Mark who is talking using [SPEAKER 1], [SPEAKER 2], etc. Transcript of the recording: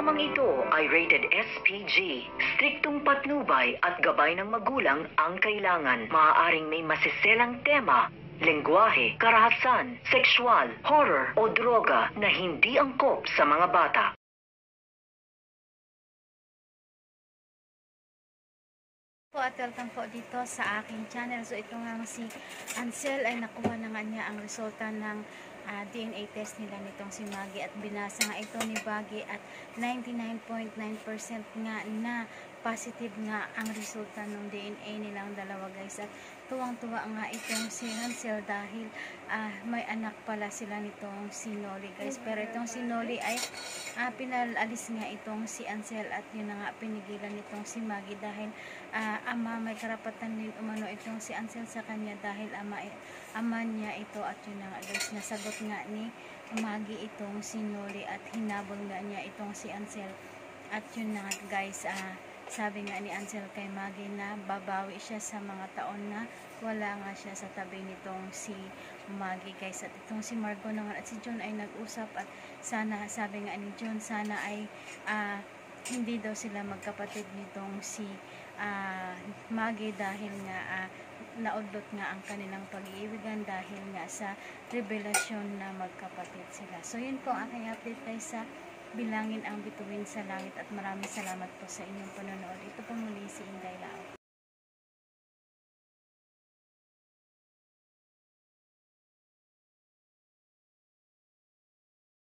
[SPEAKER 1] programang ito ay rated SPG. Striktong patnubay at gabay ng magulang ang kailangan. Maaaring may masiselang tema, lengguwahe, karahasan, sexual, horror o droga na hindi angkop sa mga bata.
[SPEAKER 2] At welcome po dito sa aking channel. So ito nga si Ansel ay nakuha na nga niya ang resulta ng DNA test nila nitong si Maggie at binasa nga ito ni Baggy at 99.9% nga na positive nga ang resulta ng DNA nilang dalawa, guys. At tuwang-tuwa nga itong si Ansel dahil may anak pala sila nitong si Noli, guys. Pero itong si Noli ay pinalalis nga itong si Ansel at yun na nga pinigilan nitong si Maggie dahil ama, may karapatan din umano itong si Ansel sa kanya dahil ama niya ito. At yun na nga, guys, nasagot nga ni Maggie itong si Noli at hinabol nga niya itong si Ansel. At yun na nga, guys, sabi nga ni Ansel kay Maggie na babawi siya sa mga taon na wala nga siya sa tabi nitong si Maggie, guys. At itong si Margo naman at si John ay nag-usap at sana, sabi nga ni John, sana ay hindi daw sila magkapatid nitong si Maggie dahil nga naudlot nga ang kanilang pag-iibigan dahil nga sa revelasyon na magkapatid sila. So yun po ang aking update, guys, sa Bilangin ang Bituin sa Langit at maraming salamat po sa inyong panonood. Ito po muli si Inday Lao.